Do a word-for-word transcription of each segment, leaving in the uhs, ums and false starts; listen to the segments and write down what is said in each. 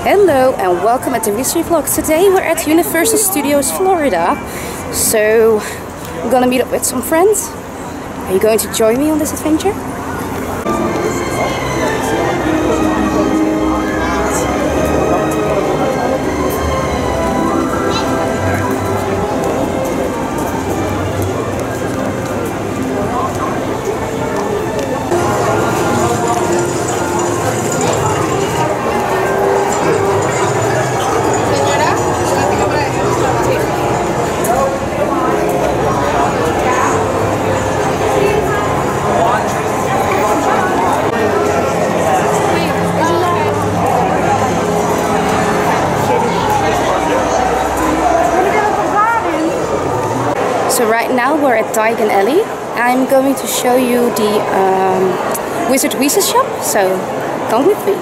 Hello and welcome at the Mystery Vlogs. Today we're at Universal Studios Florida. So I'm gonna meet up with some friends. Are you going to join me on this adventure? So right now we're at Diagon Alley. I'm going to show you the um, Wizard Weezer shop, so come with me.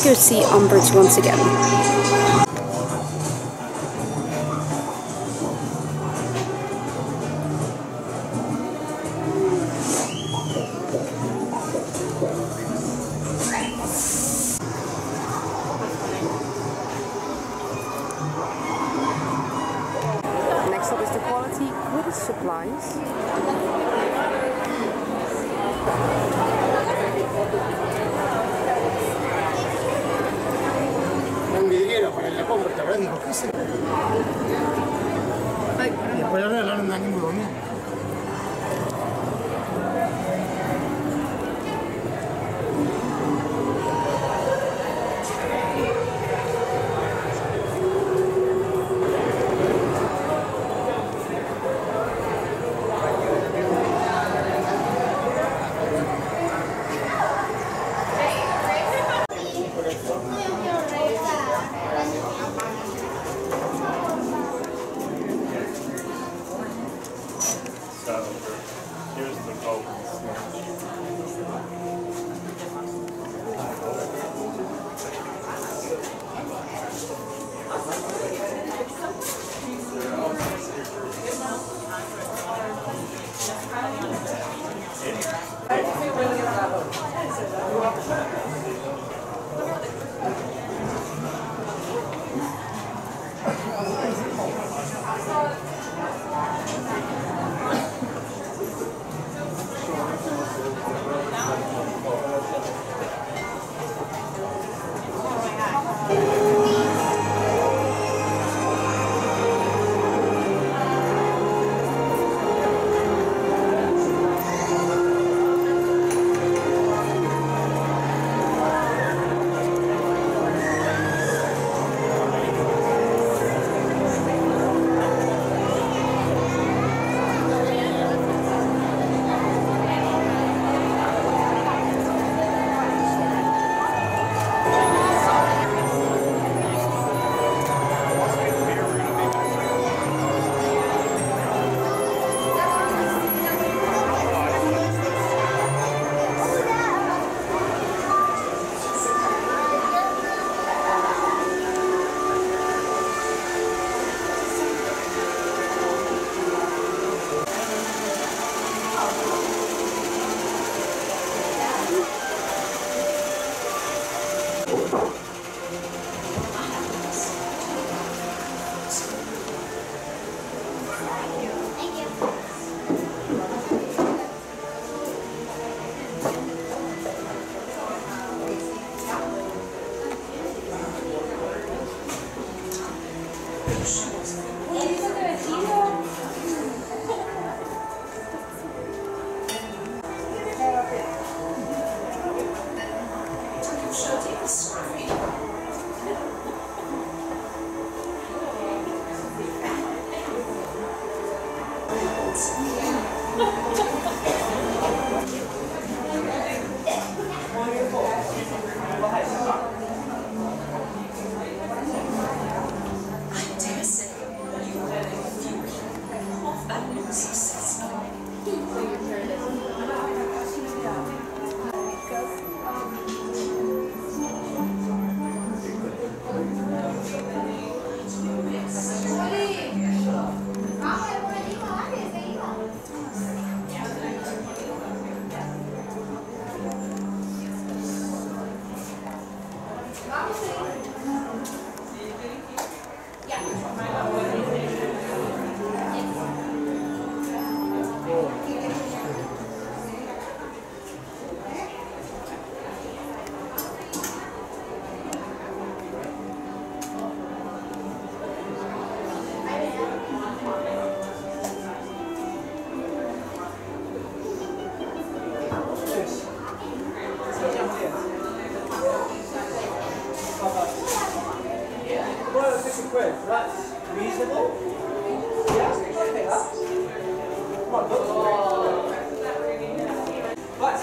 go see Umbridge once again. Next up is the quality Quidditch supplies. Un vidriero para la compra, ¿te acuerdas? Dijo, ¿qué es eso? Y después ahora le dan un muy bien. Here's the boat. That's reasonable. Yeah, okay, that's. Come on, look. What?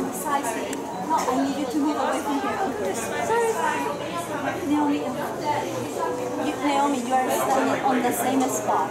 precisely. No, I need you to move away from here. Sorry. Naomi, you, Naomi, you are standing on the same spot.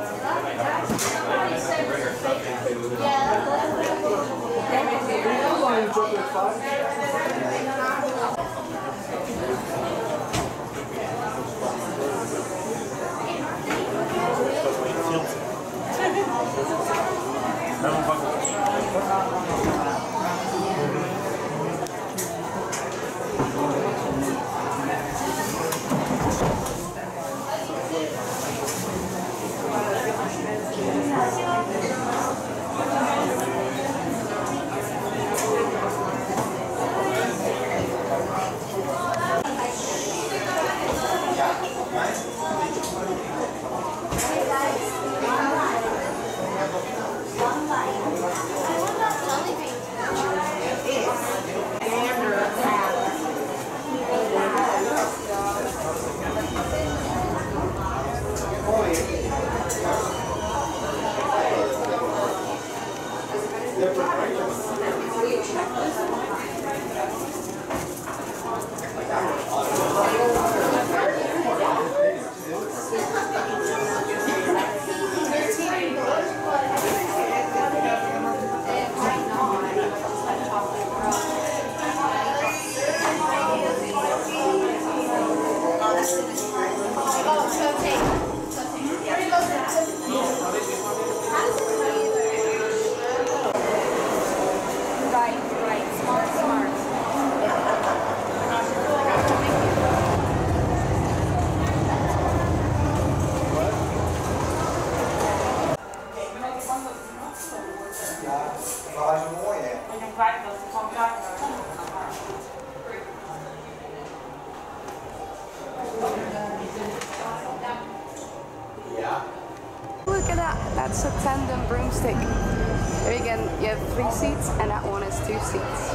Look at that, that's a tandem broomstick. There again, you have three seats and that one has two seats.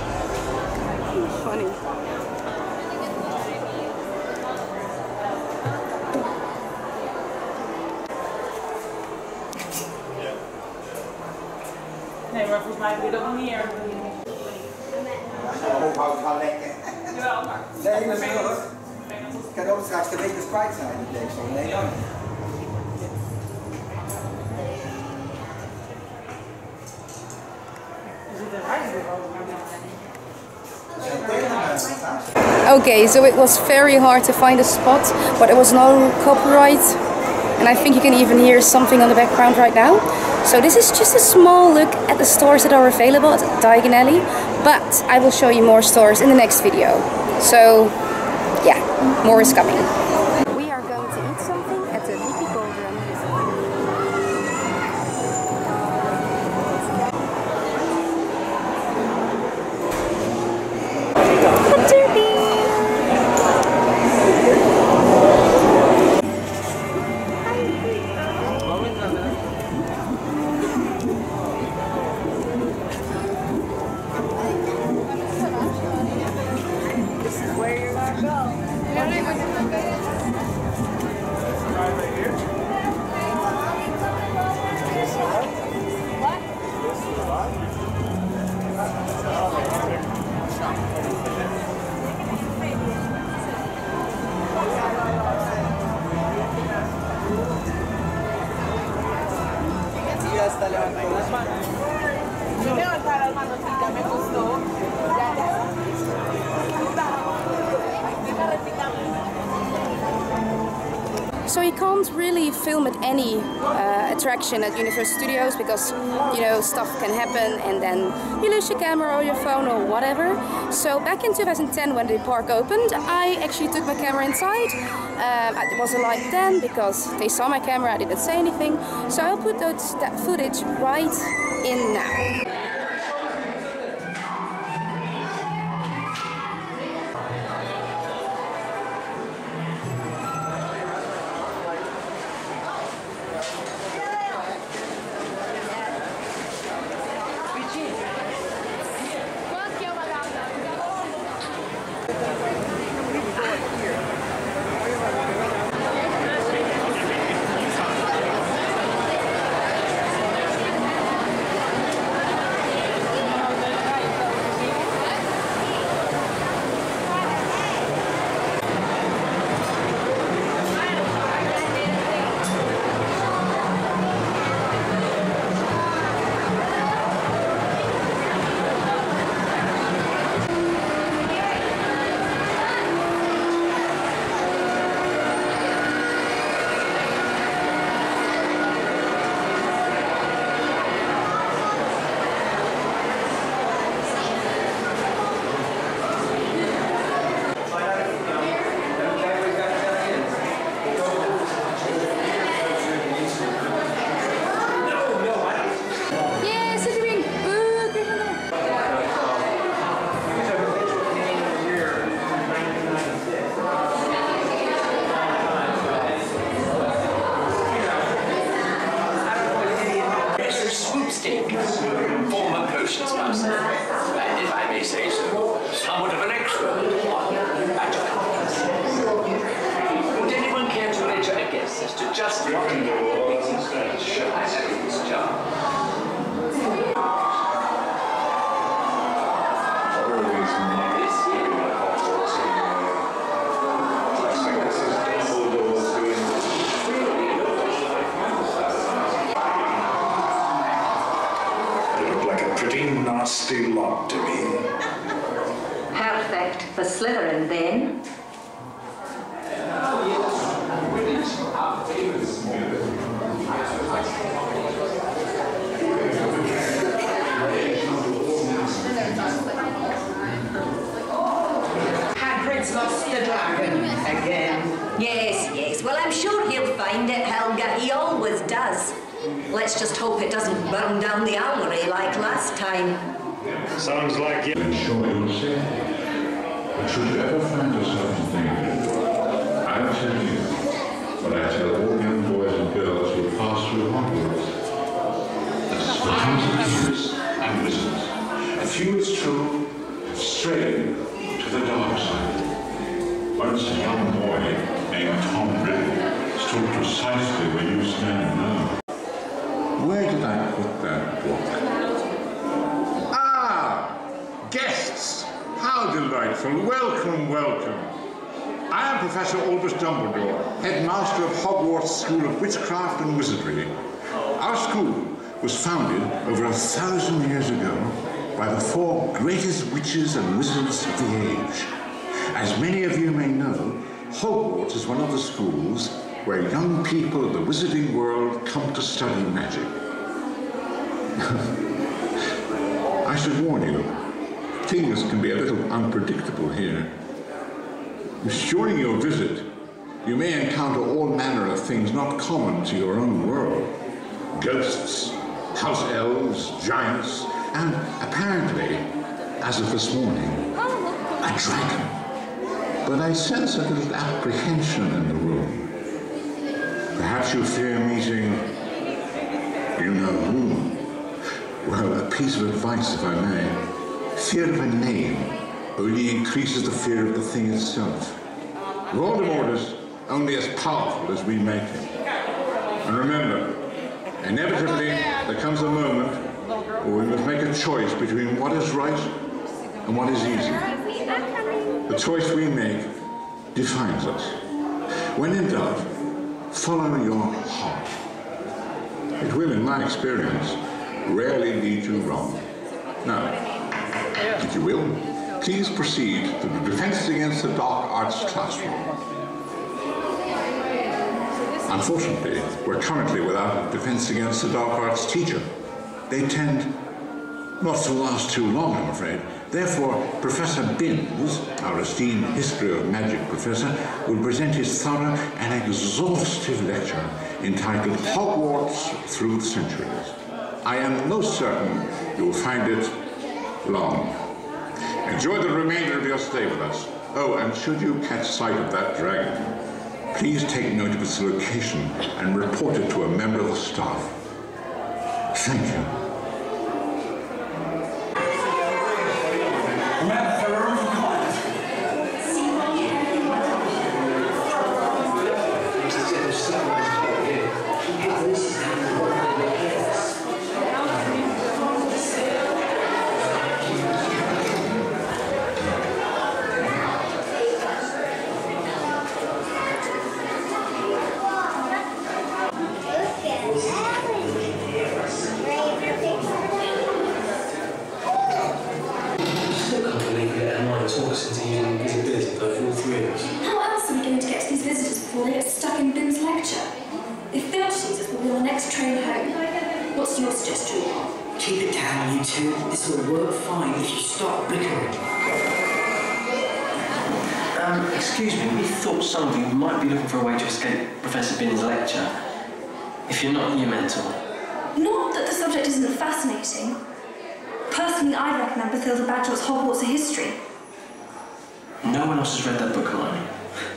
Funny. Nee, maar volgens mij heb je dat nog niet eerder. Ophouden gaan lekken. Jawel, maar... Nee, dat is wel hoor. Ik kan ook straks de rekens kwijt zijn in deze. Nee, dan. Okay, so it was very hard to find a spot, but there was no copyright, and I think you can even hear something on the background right now. So this is just a small look at the stores that are available at Diagon Alley, but I will show you more stores in the next video. So yeah, more is coming. We are going to eat something at the Leaky Cauldron. So you can't really film at any uh, attraction at Universal Studios because, you know, stuff can happen and then you lose your camera or your phone or whatever. So back in two thousand ten when the park opened, I actually took my camera inside. Um, it wasn't like then because they saw my camera, I didn't say anything. So I'll put those, that footage right in now. questions myself, and if I may say so, somewhat of an expert on magic. Would anyone care to venture a guess as to just what in the world makes these girls shine in this jar? Nasty lot to me. Perfect for Slytherin, then. Hagrid's lost the dragon again. Yes, yes. Well, I'm sure he'll find it, Helga. He always does. Let's just hope it doesn't burn down the owlery like last time. Sounds like you. Ensure you're safe. But should you ever find yourself in danger, I'll tell you what I tell all young boys and girls who pass through Hogwarts. The comes of witches and wizards. A few, it's true, have strayed to the dark side. Once a young boy named Tom Riddle stood precisely where you stand now. Where did I put that book? Guests, how delightful. Welcome, welcome. I am Professor Albus Dumbledore, headmaster of Hogwarts School of Witchcraft and Wizardry. Our school was founded over a thousand years ago by the four greatest witches and wizards of the age. As many of you may know, Hogwarts is one of the schools where young people of the wizarding world come to study magic. I should warn you, things can be a little unpredictable here. During your visit, you may encounter all manner of things not common to your own world. Ghosts, house elves, giants, and apparently, as of this morning, a dragon. But I sense a little apprehension in the room. Perhaps you fear meeting, you know whom. Well, a piece of advice, if I may. Fear of a name only increases the fear of the thing itself. Voldemort is only as powerful as we make him. And remember, inevitably there comes a moment where we must make a choice between what is right and what is easy. The choice we make defines us. When in doubt, follow your heart. It will, in my experience, rarely lead you wrong. Now, if you will, please proceed to the Defense Against the Dark Arts classroom. Unfortunately, we're currently without a Defense Against the Dark Arts teacher. They tend not to last too long, I'm afraid. Therefore, Professor Binns, our esteemed History of Magic professor, will present his thorough and exhaustive lecture entitled Hogwarts Through the Centuries. I am most certain you'll find it long. Enjoy the remainder of your stay with us. Oh, and should you catch sight of that dragon, please take note of its location and report it to a member of the staff. Thank you. Some of you might be looking for a way to escape Professor Binns' lecture. If you're not, you're mental. Not that the subject isn't fascinating. Personally, I recommend Bathilda Bagshot's Hogwarts: A History. No one else has read that book, Hermione.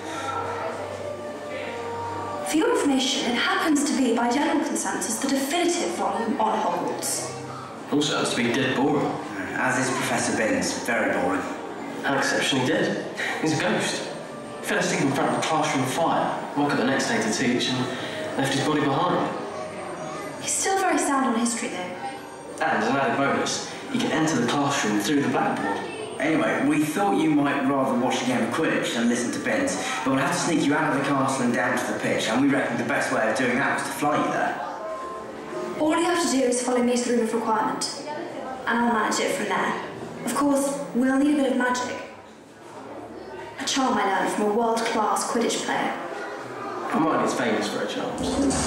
For your information, it happens to be, by general consensus, the definitive volume on Hogwarts. Also happens to be dead boring. As is Professor Binns, very boring. How exceptionally dead. He's a ghost. Fell asleep in front of a classroom fire, woke up the next day to teach, and left his body behind. He's still very sound on history, though. And as an added bonus, he can enter the classroom through the blackboard. Anyway, we thought you might rather watch a game of Quidditch than listen to Binns, but we'll have to sneak you out of the castle and down to the pitch, and we reckon the best way of doing that was to fly you there. All you have to do is follow me to the room of requirement, and I'll manage it from there. Of course, we'll need a bit of magic. A charm I learned from a world-class Quidditch player. Hermione is famous for her charms.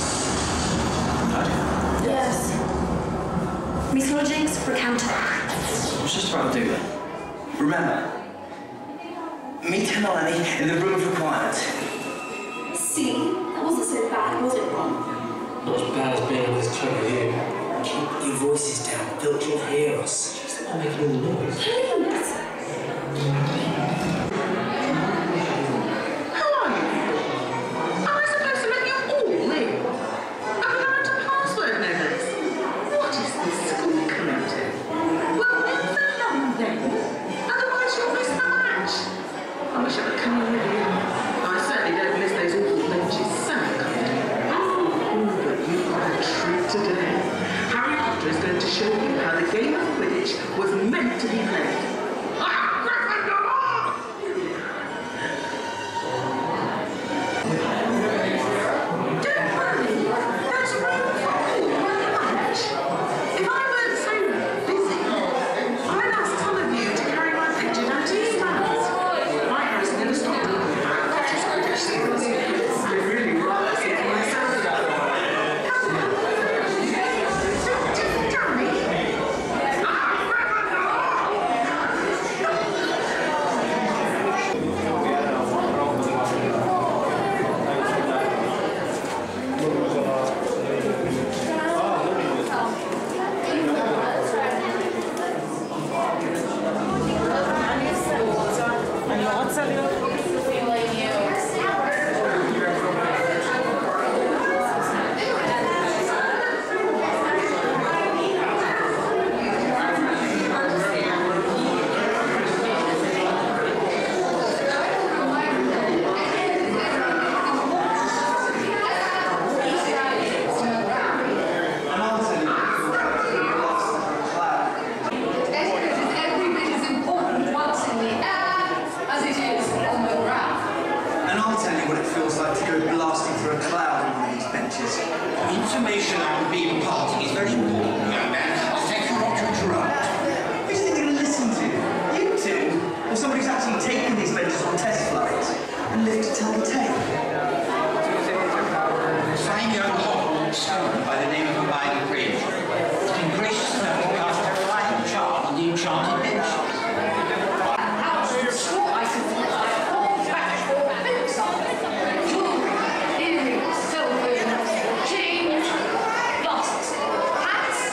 Yes. Mythologics Jinx, Recanto. What's just about to do then? Remember, meet Hermione in the room of requirement. See? That wasn't so bad, was it, Ron? Not as bad as being on this train with you. Keep your voices down, Filch will hear us. Just not making all the noise. Please! Show you how the game of Quidditch was meant to be played. Ah, Gryffindor! Don't worry, that's room for all much. If I weren't so busy, I'd ask some of you to carry my picture down to your stands. My house never stopped talking about Quidditch things. I really rather see it myself. Information I would be imparting is very important, young man. I'll take you not to interrupt. Who's he going to listen to? You two? Or somebody who's actually taken these benches on test flights and lived to tell the tale? Fine young Hogwarts stone by the name of Hermione Granger has been gracious enough to cast a flying charm on the enchanted benches. Earrings, silver, chains, busts, hats,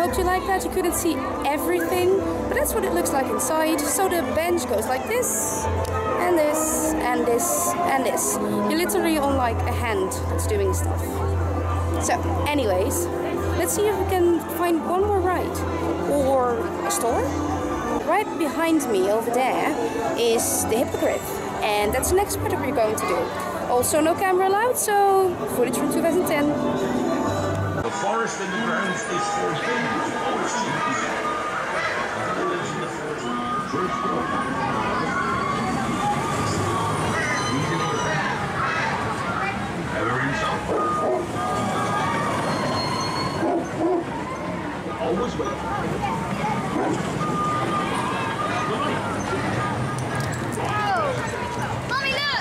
out you like that. You couldn't see everything, but that's what it looks like inside. So the bench goes like this, and this, and this, and this. You're literally on like a hand that's doing stuff. So, anyways, let's see if we can find one more ride or a store. Right behind me over there is the Hippogriff, and that's the next part that we're going to do. Also, no camera allowed, so footage from two thousand ten. The forest in the grounds is forbidden. Ever inside. Always wait. Mommy, look!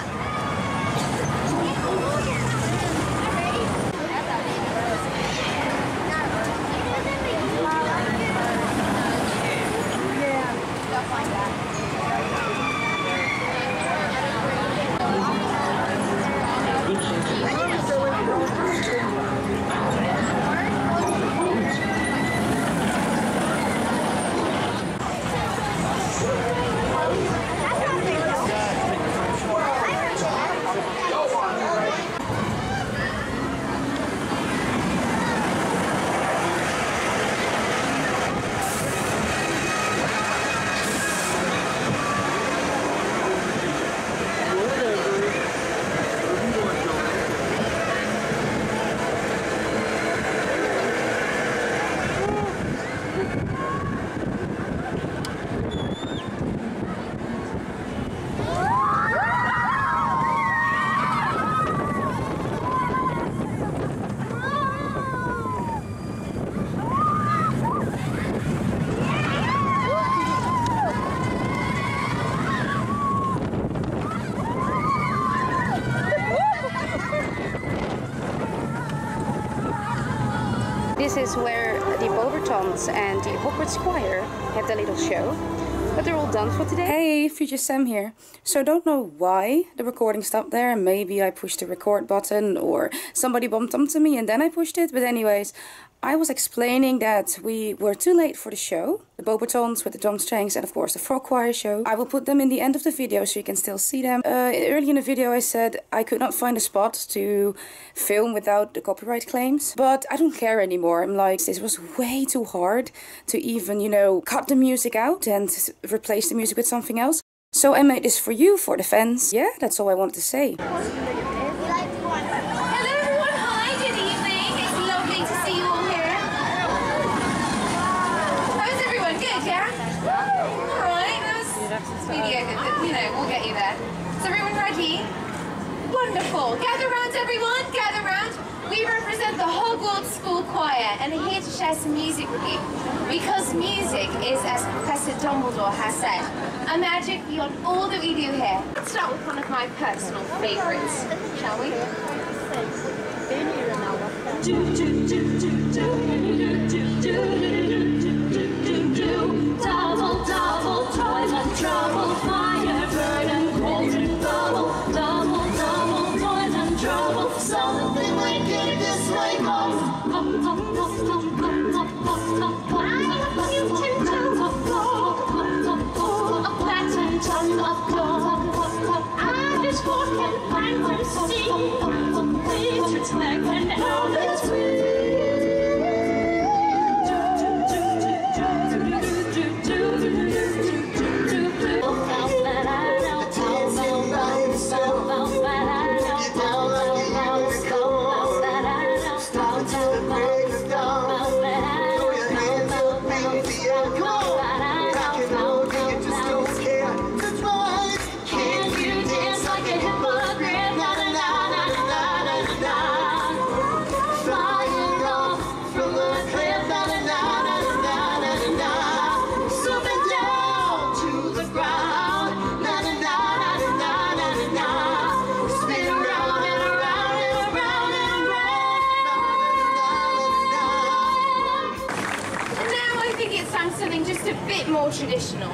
This is where the Bobertons and the Hogwarts Choir have their little show. But they're all done for today. Hey, Future Sam here. So I don't know why the recording stopped there. Maybe I pushed the record button or somebody bumped into me and then I pushed it. But anyways, I was explaining that we were too late for the show. The Bobertons with the Drumstrings and of course the Frog Choir show. I will put them in the end of the video so you can still see them. Uh, early in the video I said I could not find a spot to film without the copyright claims. But I don't care anymore. I'm like, this was way too hard to even, you know, cut the music out and replace the music with something else. So I made this for you, for the fans. Yeah, that's all I wanted to say. Video, you know, we'll get you there. Is everyone ready? Wonderful. Gather round, everyone. Gather round. We represent the Hogwarts School Choir and are here to share some music with you. Because music is, as Professor Dumbledore has said, a magic beyond all that we do here. Let's start with one of my personal favourites, shall we? Double, double, toys and trouble, fire, burden, cold and bubble. Double, double, toys and trouble, something wicked this way comes. Pop, pop, pop, pop, pop, pop, pop, pop, pop. You can do pop, pop, pop, pop, pop. A pattern ton of pop, pop, pop. I just walk and find one see. Please respect and help it free. Something just a bit more traditional.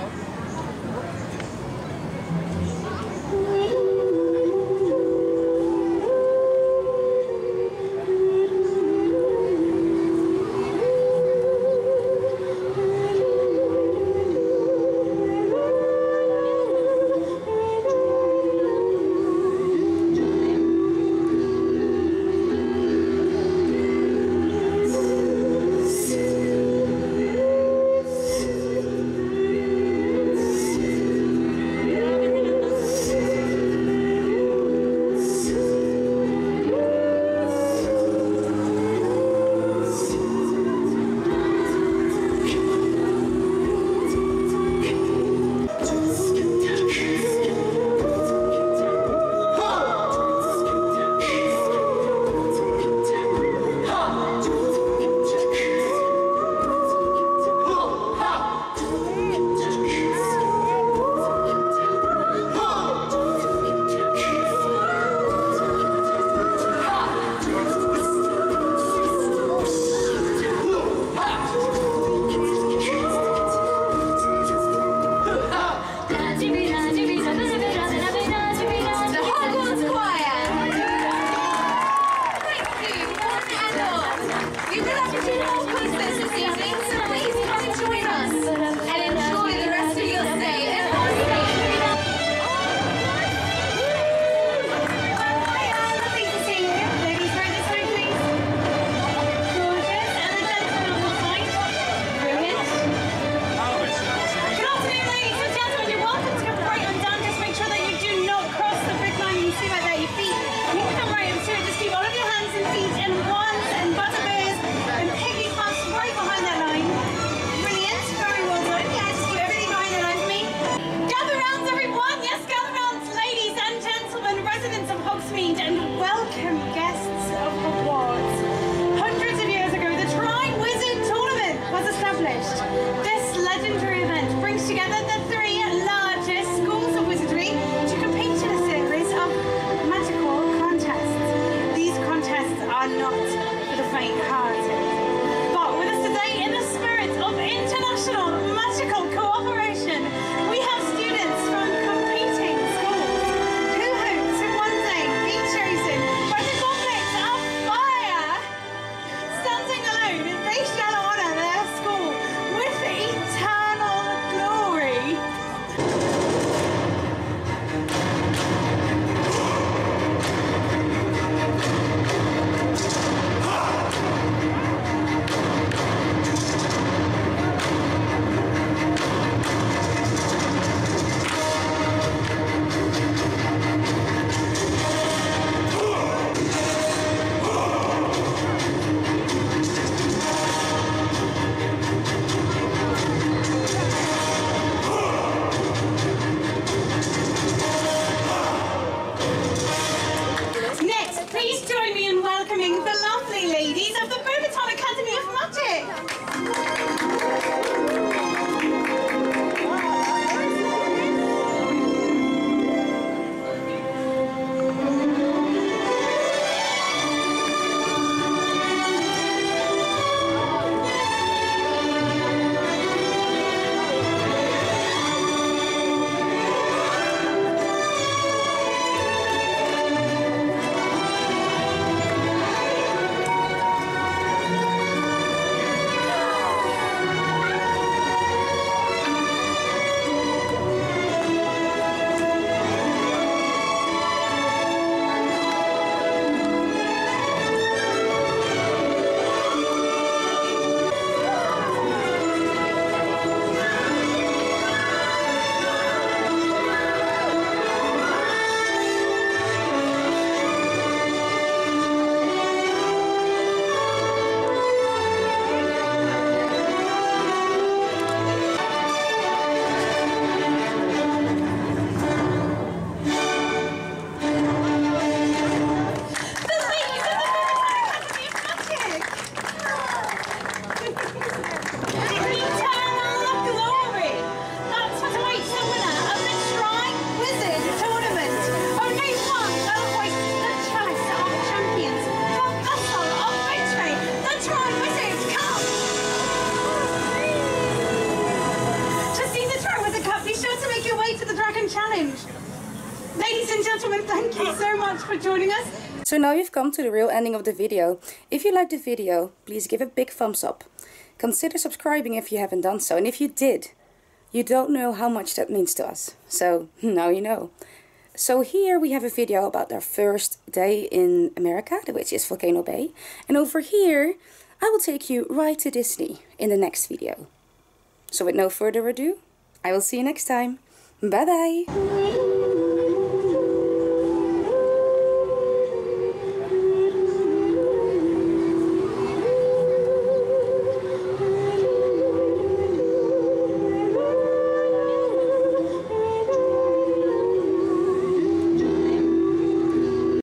challenge. Ladies and gentlemen, thank you so much for joining us. So now you've come to the real ending of the video. If you liked the video, please give a big thumbs up. Consider subscribing if you haven't done so. And if you did, you don't know how much that means to us. So now you know. So here we have a video about our first day in America, which is Volcano Bay. And over here, I will take you right to Disney in the next video. So with no further ado, I will see you next time. Bye bye!